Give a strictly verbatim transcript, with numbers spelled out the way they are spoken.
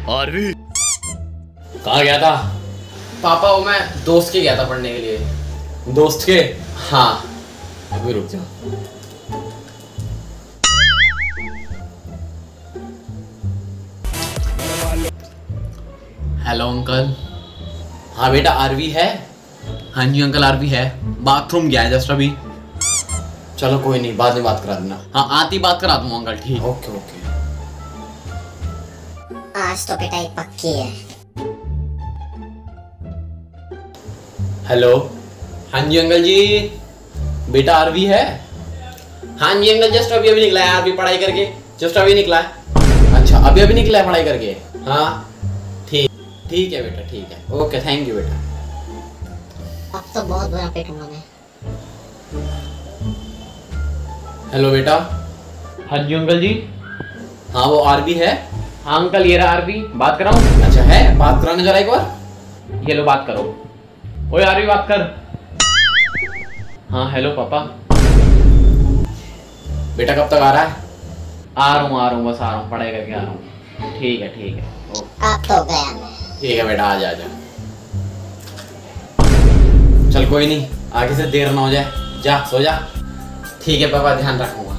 RV कहाँ गया था? पापा वो मैं दोस्त के गया था पढ़ने के लिए। दोस्त के? हाँ। अभी रुक जा। Hello uncle. हाँ बेटा, आरवी है? हाँ जी अंकल, आरवी है। बाथरूम गया है जस्ट अभी। चलो कोई नहीं, बाद में बात करा देना। हाँ आती बात करा दूँ अंकल। ठीक। Okay okay. आज तो पिटाई पक्की है। हेलो। हाँ जी अंकल जी। बेटा आरवी है? हाँ जी अंकल, जस्ट अभी अभी निकला है आरवी पढ़ाई करके। जस्ट अभी निकला है। अच्छा, अभी अभी निकला है पढ़ाई करके? हाँ ठीक ठीक है बेटा, ठीक है। ओके, थैंक यू बेटा। अब तो बहुत बुरा पिटूंगा मैं। हेलो बेटा। हाँ जी अंकल जी। हाँ वो आरवी है? हाँ अंकल, ये रहा आरवी। बात कराऊं? अच्छा है, बात कराने जरा एक बार। ये लो बात करो। ओए आरवी बात कर। हाँ हेलो पापा। बेटा कब तक आ रहा है? आ रहा हूँ आ रहा हूँ बस आ रहा हूँ, पढ़ाई करके आ रहा हूँ। ठीक है ठीक है। अब तो गया मैं। ठीक है बेटा, आ जा आ जा। चल कोई नहीं, आगे से देर ना हो जाए। जा सो जा। ठीक है पापा, ध्यान रखूंगा।